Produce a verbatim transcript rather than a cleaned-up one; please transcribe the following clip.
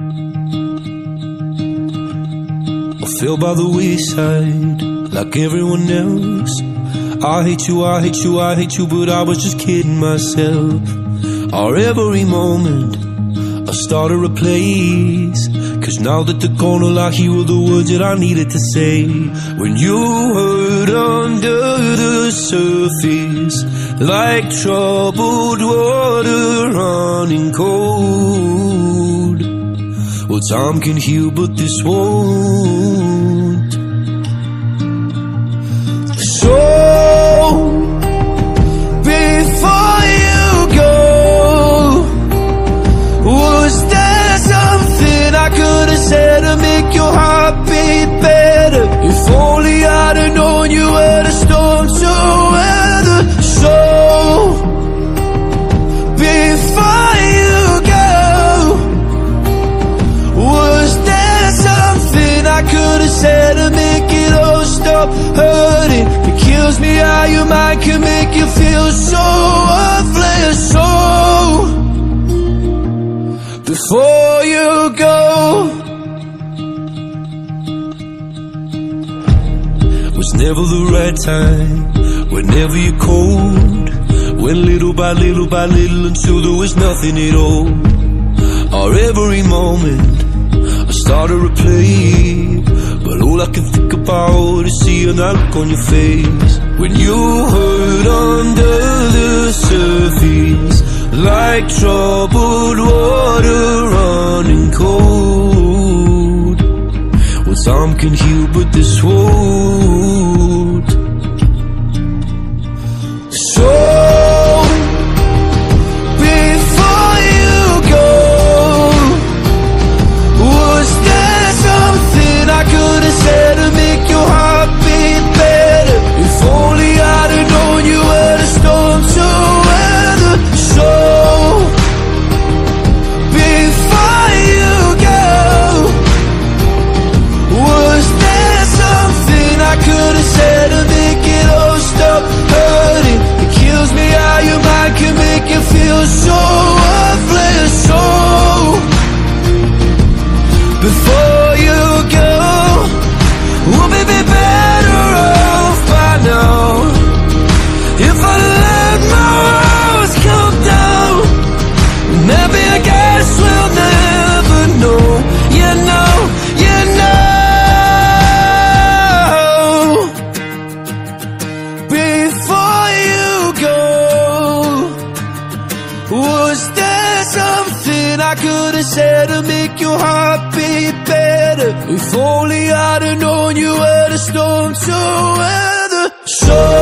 I fell by the wayside like everyone else. I hate you, I hate you, I hate you, but I was just kidding myself. Our every moment I started a place, 'cause now that they're gone, all I hear were the words that I needed to say. When you hurt under the surface, like troubled water running cold. Well, time can heal, but this won't. So before you go, was there something I could have said to make your heart beat better? If only I'd have known you were the storm to weather. So before you go, was there something I could have said to make it all stop hurting? It kills me how your mind can make you feel so worthless. So before you go, was never the right time, whenever you're cold. Went little by little by little until there was nothing at all. Our every moment I started to play, but all I can think about is seeing that look on your face. When you hurt under the surface, like troubled water running cold. Well, time can heal, but this won't. So before you go, was there something I could have said to make your heart beat better? If only I'd have known you were the storm to weather. So before you go, was there something I could have said to make it all stop hurting? It kills me how your mind can make you feel so worthless. So before you go, we'll be better off by now. If I let my walls come down, maybe I guess we'll never know. You know, you know. Before you go, was there something I could have said to make your heart beat better? If only I'd have known you were the storm to weather. So